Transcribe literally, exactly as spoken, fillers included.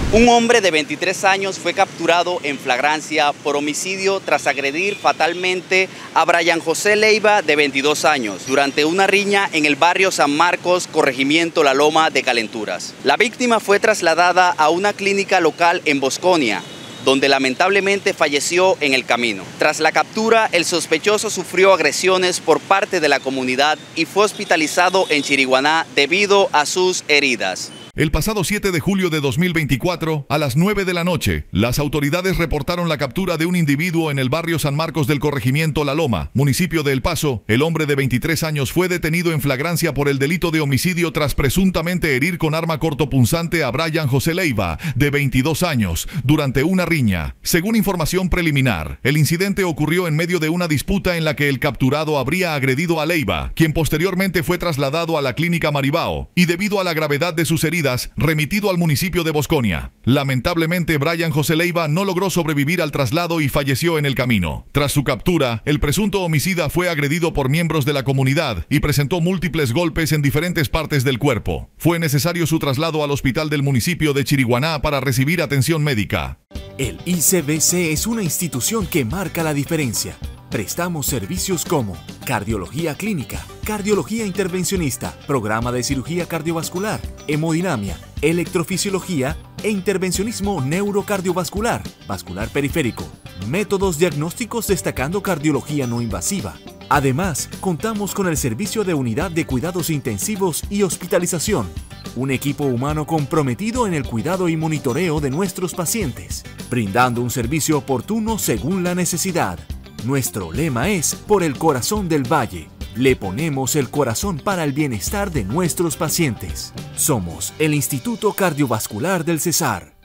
Un hombre de veintitrés años fue capturado en flagrancia por homicidio tras agredir fatalmente a Brian José Leiva, de veintidós años, durante una riña en el barrio San Marcos, corregimiento La Loma de Calenturas. La víctima fue trasladada a una clínica local en Bosconia, donde lamentablemente falleció en el camino. Tras la captura, el sospechoso sufrió agresiones por parte de la comunidad y fue hospitalizado en Chiriguaná debido a sus heridas. El pasado siete de julio de dos mil veinticuatro, a las nueve de la noche, las autoridades reportaron la captura de un individuo en el barrio San Marcos del corregimiento La Loma, municipio de El Paso. El hombre de veintitrés años fue detenido en flagrancia por el delito de homicidio tras presuntamente herir con arma cortopunzante a Brian José Leiva, de veintidós años, durante una riña. Según información preliminar, el incidente ocurrió en medio de una disputa en la que el capturado habría agredido a Leiva, quien posteriormente fue trasladado a la clínica Maribao y, debido a la gravedad de sus heridas, remitido al municipio de Bosconia. Lamentablemente, Brian José Leiva no logró sobrevivir al traslado y falleció en el camino. Tras su captura, el presunto homicida fue agredido por miembros de la comunidad y presentó múltiples golpes en diferentes partes del cuerpo. Fue necesario su traslado al hospital del municipio de Chiriguaná para recibir atención médica. El I C B C es una institución que marca la diferencia. Prestamos servicios como cardiología clínica, cardiología intervencionista, programa de cirugía cardiovascular, hemodinamia, electrofisiología e intervencionismo neurocardiovascular, vascular periférico, métodos diagnósticos destacando cardiología no invasiva. Además, contamos con el servicio de unidad de cuidados intensivos y hospitalización, un equipo humano comprometido en el cuidado y monitoreo de nuestros pacientes, brindando un servicio oportuno según la necesidad. Nuestro lema es Por el Corazón del Valle. Le ponemos el corazón para el bienestar de nuestros pacientes. Somos el Instituto Cardiovascular del Cesar.